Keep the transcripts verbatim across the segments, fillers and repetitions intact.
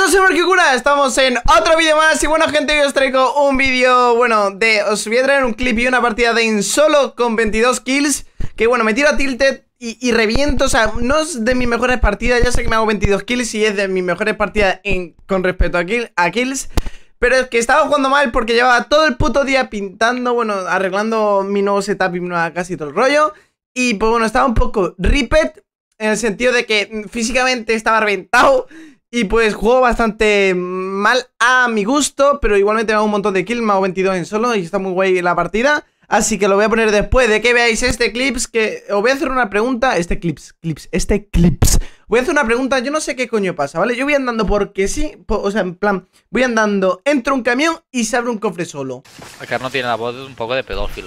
todos, soy Marquicura, estamos en otro vídeo más. Y bueno, gente, hoy os traigo un vídeo, bueno, de... Os voy a traer un clip y una partida de In Solo con veintidós kills. Que bueno, me tiro a Tilted y, y reviento, o sea, no es de mis mejores partidas. Ya sé que me hago veintidós kills y es de mis mejores partidas en, con respecto a, kill, a kills. Pero es que estaba jugando mal porque llevaba todo el puto día pintando, bueno, arreglando mi nuevo setup y mi nueva casa y todo el rollo. Y pues bueno, estaba un poco ripped, en el sentido de que físicamente estaba reventado. Y pues juego bastante mal a mi gusto, pero igualmente me hago un montón de kills, me hago veintidós en solo y está muy guay la partida. Así que lo voy a poner después de que veáis este clips, que os voy a hacer una pregunta. Este clips, clips, este clips. Voy a hacer una pregunta, yo no sé qué coño pasa, ¿vale? Yo voy andando porque sí, o sea, en plan, voy andando, entro un camión y se abre un cofre solo. Acá no tiene la voz de un poco de pedófilo.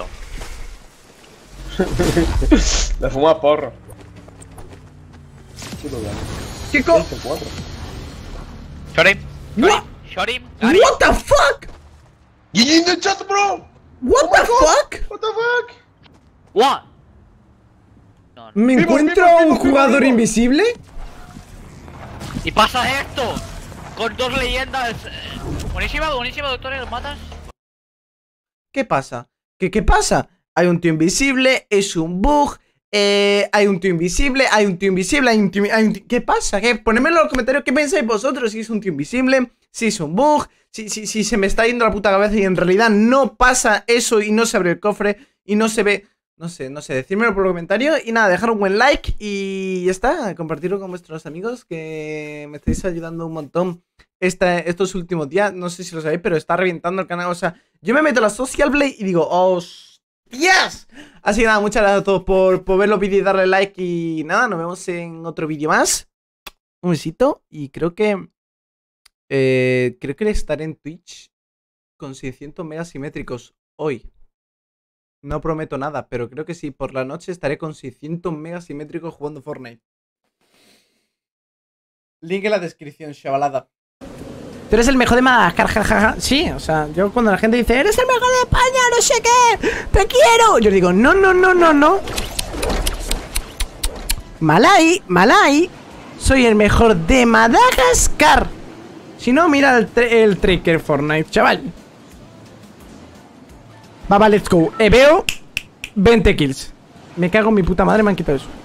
Le fuma porro. ¿Qué co...? Shot him. What? Shot him. What the fuck? G G in the chat, bro. What the fuck? What the fuck? What? No, no. ¿Me Vivo, encuentro vivo, a un vivo, vivo, jugador vivo. invisible? Y pasa esto con dos leyendas. eh, Buenísima, buenísima, doctor, ¿los matas? ¿Qué pasa? ¿Qué, qué pasa? Hay un tío invisible, es un bug, eh, hay un tío invisible, hay un tío invisible, hay un tío, hay un tío... ¿Qué pasa? ¿Qué? Ponedme en los comentarios qué pensáis vosotros, si es un tío invisible, si es un bug, si, si, si se me está yendo la puta cabeza y en realidad no pasa eso y no se abre el cofre y no se ve... No sé, no sé, decírmelo por los comentarios y nada, dejar un buen like y ya está, compartirlo con vuestros amigos que me estáis ayudando un montón esta, estos últimos días, no sé si lo sabéis, pero está reventando el canal, o sea, yo me meto a la Social Play y digo, ¡hostias! Así que nada, muchas gracias a todos por, por ver los vídeos y darle like y nada, nos vemos en otro vídeo más, un besito y creo que, eh, creo que estaré en Twitch con seiscientos megas simétricos hoy. No prometo nada, pero creo que sí, por la noche estaré con seiscientos megas simétricos jugando Fortnite. Link en la descripción, chavalada. Tú eres el mejor de Madagascar, jajaja. Sí, o sea, yo cuando la gente dice, eres el mejor de España, no sé qué, te quiero. Yo digo, no, no, no, no, no. Malay, Malay, soy el mejor de Madagascar. Si no, mira el, el tracker Fortnite, chaval. Va, va, let's go. Eh, veo veinte kills. Me cago en mi puta madre, me han quitado eso.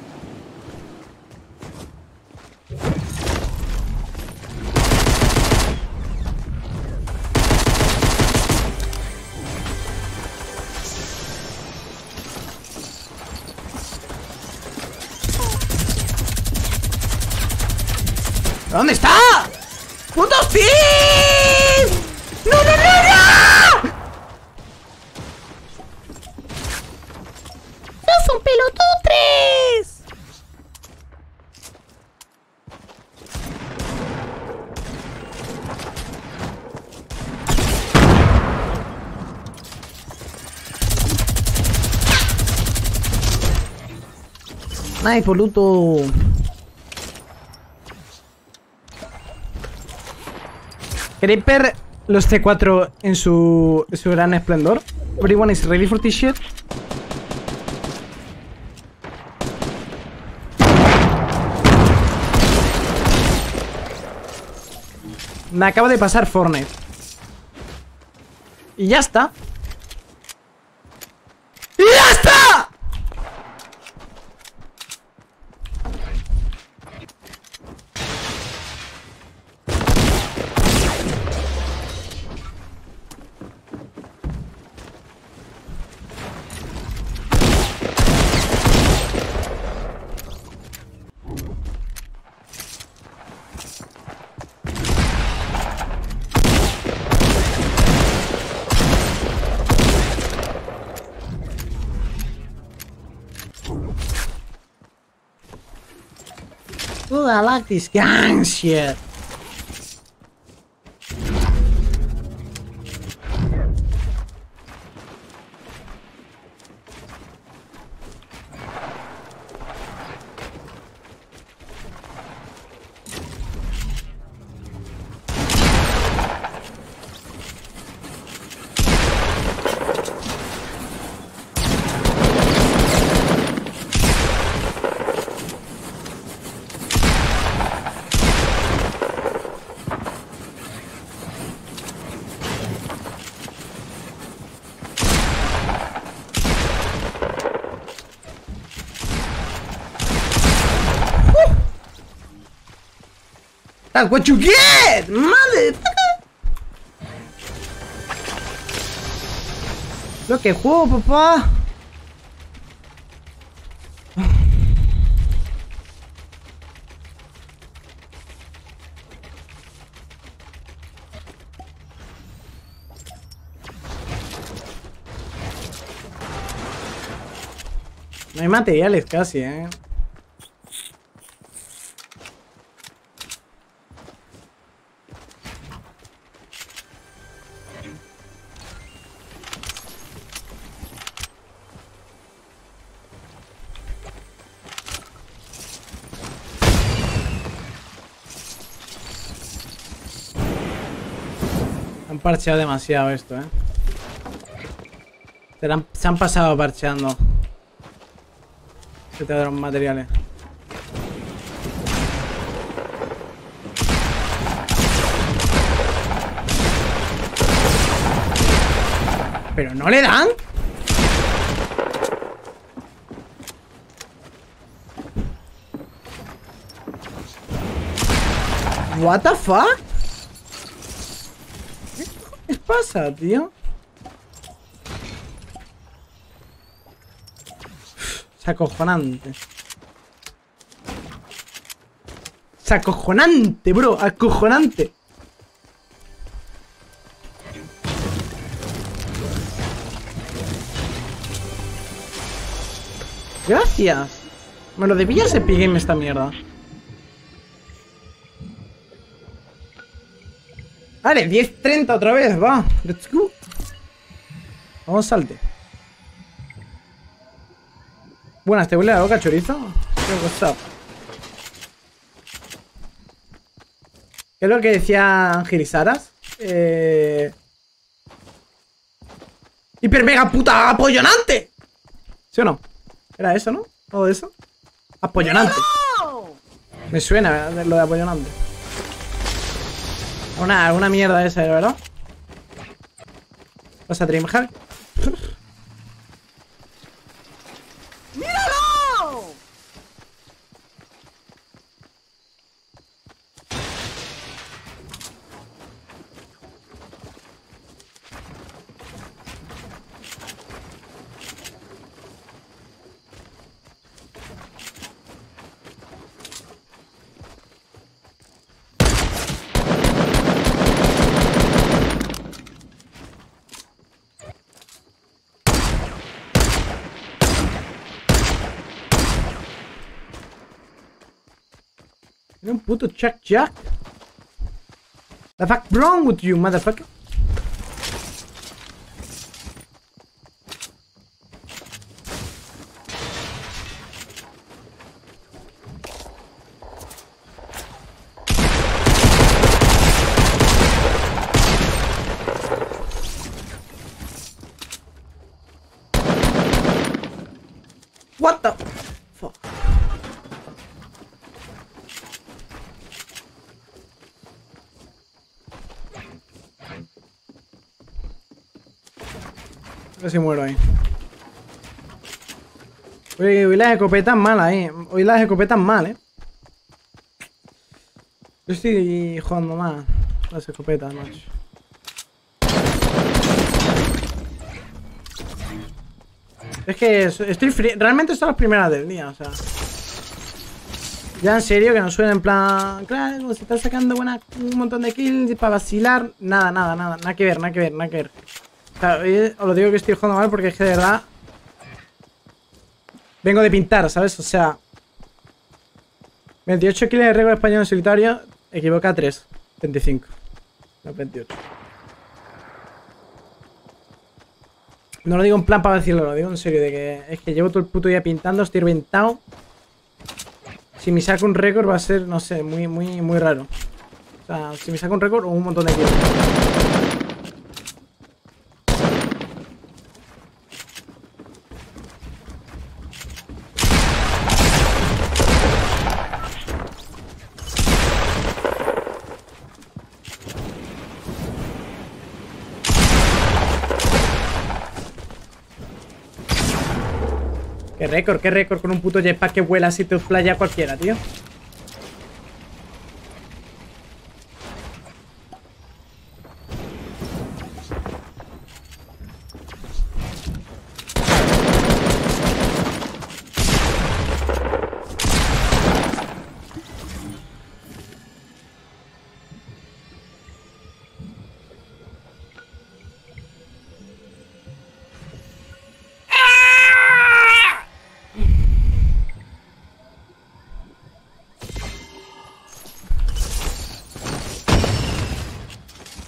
¿Dónde está? ¡Puto Steve! ¡No, no, no, no! ¡Son pelotutres! Nice, boludo. ¿Queréis ver los C cuatro en su, en su gran esplendor? Everyone is ready for this shit. Me acabo de pasar Fortnite. Y ya está. ¡Y ya está! Oh, I like this gang shit. That's what you get, madre. Lo que juego, papá. No hay materiales casi, eh. Han parcheado demasiado esto, eh. Se han, se han pasado parcheando. Que te dan materiales. ¿Pero no le dan? What the fuck? ¿Qué pasa, tío? Es acojonante. Es acojonante, bro. Acojonante. Gracias. Me lo debía ese pigame esta mierda. Vale, diez treinta otra vez, va. Let's go. Vamos, salte. Buenas, ¿te huele la boca, chorizo? ¿Qué ha ¿Qué es lo que decía Angelisaras? Eh... ¡Hiper mega puta apollonante! ¿Sí o no? ¿Era eso, no? ¿Todo eso? Apollonante. Me suena lo de apollonante. Una, alguna mierda esa, ¿verdad? ¿Vas a Dreamhack? ¡Míralo! Era un puto Chuck Jack. The fuck wrong with you, motherfucker? What the fuck? Casi muero ahí. Oye, hoy las escopetas malas, eh. Hoy las escopetas mal, eh. Yo estoy jugando más las escopetas, macho. Es que estoy frío. Realmente son las primeras del día, o sea. Ya en serio, que no suena en plan. Claro, como se está sacando buena, un montón de kills para vacilar. Nada, nada, nada. Nada que ver, nada que ver, nada que ver. O sea, os lo digo que estoy jugando mal porque es que de verdad. Vengo de pintar, ¿sabes? O sea. veintiocho kills de récord español en solitario. Equivoca a tres. veinticinco. No, veintiocho. No lo digo en plan para decirlo, lo digo en serio. De que es que llevo todo el puto día pintando, estoy reventado. Si me saco un récord va a ser, no sé, muy, muy, muy raro. O sea, si me saco un récord o un montón de kills. Qué récord, qué récord con un puto jetpack que vuela así te playa cualquiera, tío.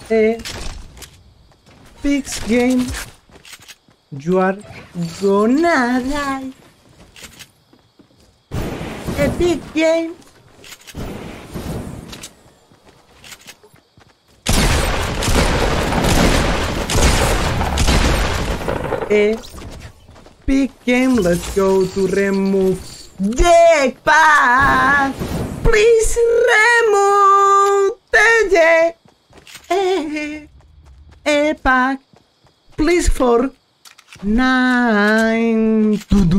A big game. You are gonna die. A big game. A big game. Let's go to remove jetpack. Please remove the jetpack. Please for nine.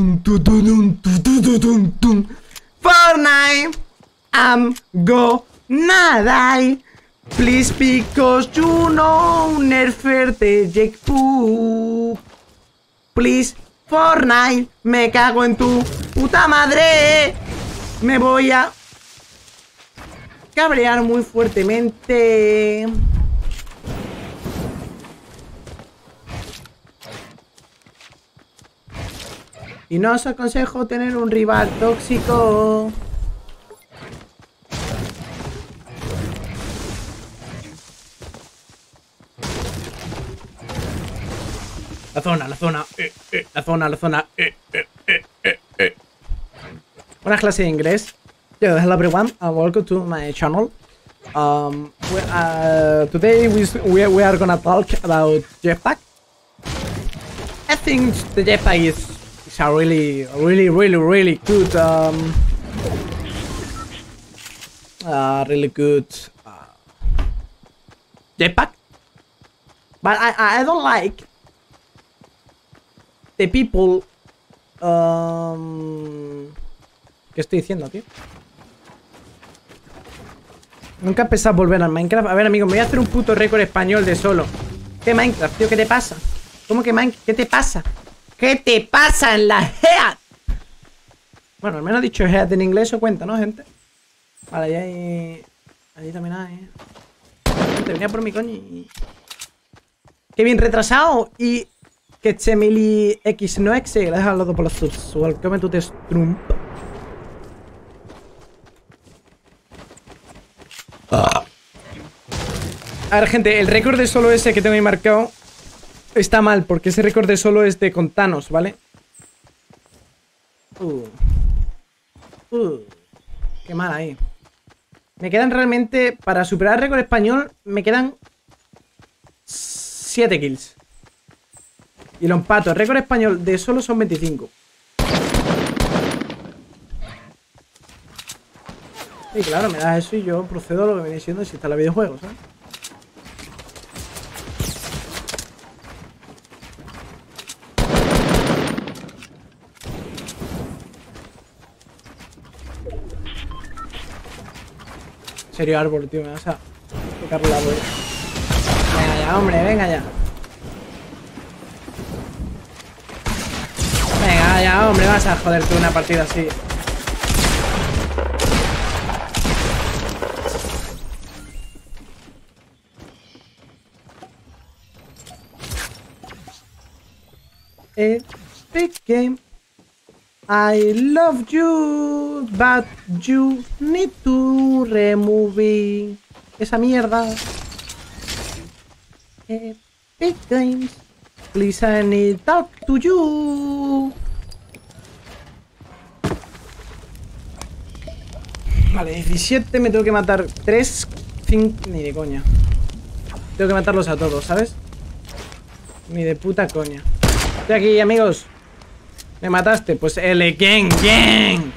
For nine. I'm gonna die. Please, because you know nerfer the jetpack. Please, Fortnite, me cago en tu puta madre. Me voy a cabrear muy fuertemente. Y no os aconsejo tener un rival tóxico. La zona, la zona, eh, eh, la zona, la zona, eh, eh, eh, eh, eh. Buenas clases de inglés. Yo, hello everyone, and welcome to my channel. Um, we, uh, today we, we we are gonna talk about jetpack. I think the jetpack is, is a really, really, really, really good, um, uh, really good uh, jetpack. But I I don't like the people. Um, ¿Qué estoy diciendo, tío? Nunca he pensado volver al Minecraft. A ver, amigo, me voy a hacer un puto récord español de solo. ¿Qué Minecraft, tío? ¿Qué te pasa? ¿Cómo que Minecraft? ¿Qué te pasa? ¿Qué te pasa en la head? Bueno, al menos he dicho head en inglés, eso cuenta, ¿no, gente? Vale, ahí hay... Allí también hay... Gente, venía por mi coño y... ¡Qué bien retrasado! Y... Que Chemili X no X, gracias a los dos por los subs. Welcome to the Strump. Ah. A ver, gente, el récord de solo ese que tengo ahí marcado está mal, porque ese récord de solo es de con Thanos, ¿vale? Uh. Uh. Qué mal ahí. Me quedan realmente, para superar el récord español, me quedan siete kills. Y lo empato. El récord español de solo son veinticinco. Y claro, me das eso y yo procedo a lo que viene siendo si está la videojuegos, ¿sabes? En serio, árbol, tío, me vas a tocar la bola. Venga ya, hombre, venga ya. Venga ya, hombre, vas a joderte una partida así. A big game. I love you, but you need to remove esa mierda. A big game. Please, I need to talk to you. Vale, diecisiete, me tengo que matar tres, cinco, ni de coña. Tengo que matarlos a todos, ¿sabes? Ni de puta coña. Estoy aquí, amigos. ¿Me mataste? Pues el gang, gang.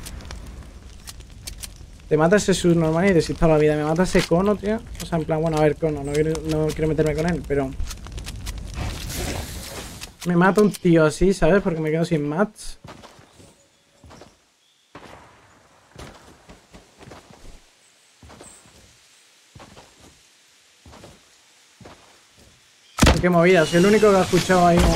Te matas ese subnormal y desinstalo la vida. Me matas ese cono, tío. O sea, en plan, bueno, a ver, cono. No quiero, no quiero meterme con él, pero... Me mata un tío así, ¿sabes? Porque me quedo sin mats. Qué movida, soy el único que ha escuchado ahí.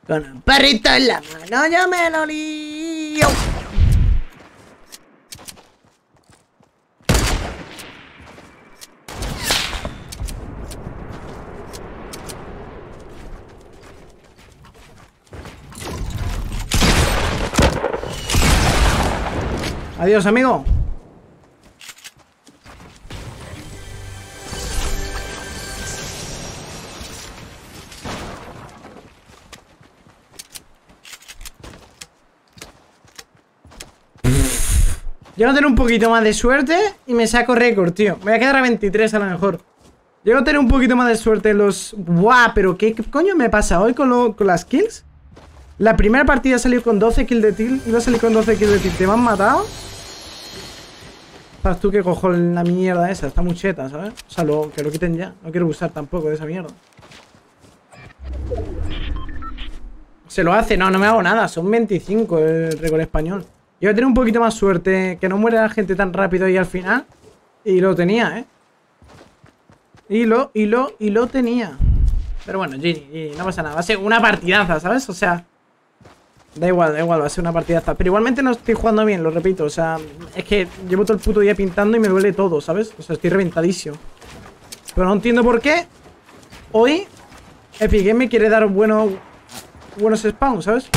Con un perrito en la mano yo me lo lío. Adiós, amigo. Llego a tener un poquito más de suerte y me saco récord, tío. Me voy a quedar a veintitrés a lo mejor. Llego a tener un poquito más de suerte en los... ¡Buah! Pero ¿qué, qué coño me pasa hoy con, lo, con las kills? La primera partida salió con doce kills de tilt. Iba a salir con doce kills de tilt. ¿Te me han matado? Sabes tú que cojo la mierda esa. Está muy cheta, ¿sabes? O sea, lo, que lo quiten ya. No quiero usar tampoco de esa mierda. Se lo hace. No, no me hago nada. Son veinticinco el récord español. Yo voy a tener un poquito más suerte. Que no muera la gente tan rápido ahí al final. Y lo tenía, ¿eh? Y lo, y lo, y lo tenía. Pero bueno, Gini, Gini, no pasa nada. Va a ser una partidaza, ¿sabes? O sea, da igual, da igual, va a ser una partidaza. Pero igualmente no estoy jugando bien, lo repito. O sea, es que llevo todo el puto día pintando y me duele todo, ¿sabes? O sea, estoy reventadísimo. Pero no entiendo por qué hoy Epic Games me quiere dar buenos, buenos spawns, ¿sabes?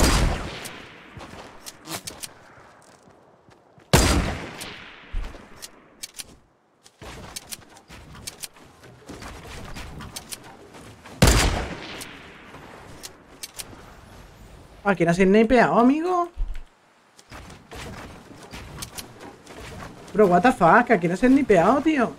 ¿A quién has snipeado, amigo? Bro, what the fuck, ¿a quién has snipeado, tío?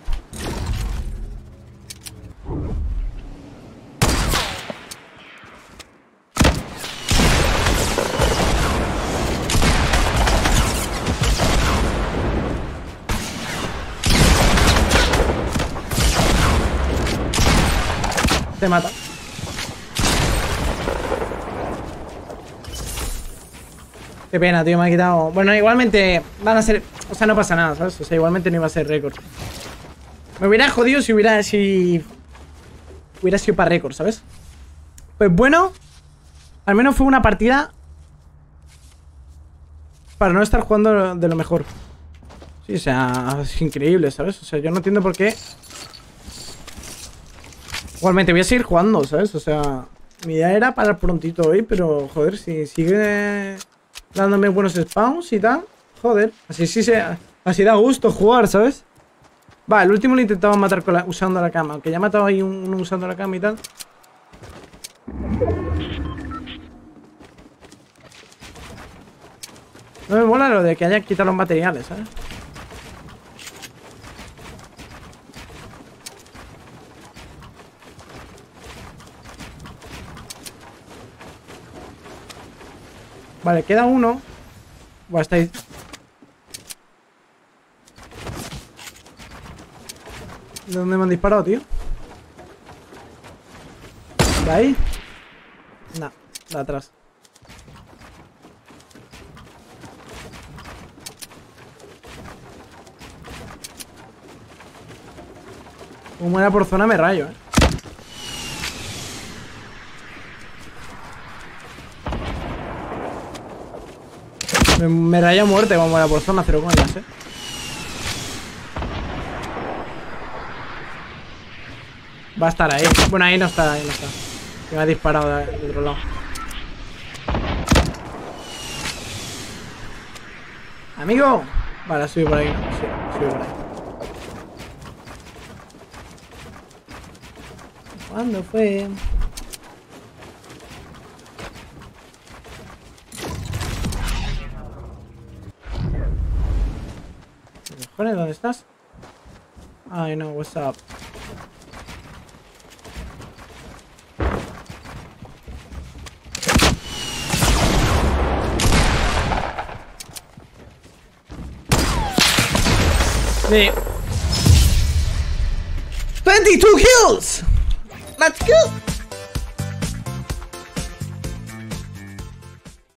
Te mata. Qué pena, tío, me ha quitado... Bueno, igualmente van a ser... O sea, no pasa nada, ¿sabes? O sea, igualmente no iba a ser récord. Me hubiera jodido si hubiera... Si... Hubiera sido para récord, ¿sabes? Pues bueno, al menos fue una partida para no estar jugando de lo mejor. Sí, o sea, es increíble, ¿sabes? O sea, yo no entiendo por qué. Igualmente voy a seguir jugando, ¿sabes? O sea, mi idea era parar prontito hoy, pero joder, si sigue dándome buenos spawns y tal, joder, así sí se, así da gusto jugar, ¿sabes? Va, el último lo intentaba matar con la, usando la cama, aunque ya he matado ahí uno usando la cama y tal. No me mola lo de que haya quitado los materiales, ¿sabes? Vale, queda uno. Buah, está ahí. ¿De dónde me han disparado, tío? ¿De ahí? No, de atrás. Como era por zona me rayo, eh. Me, me rayo a muerte como era por zona, cero coñas, eh. Va a estar ahí. Bueno, ahí no está, ahí no está. Que me ha disparado de, de otro lado. Amigo. Vale, subí por ahí. Sí, subí por ahí. ¿Cuándo fue? Joder, ¿dónde estás? I know, what's up. Sí. twenty-two kills! Let's go!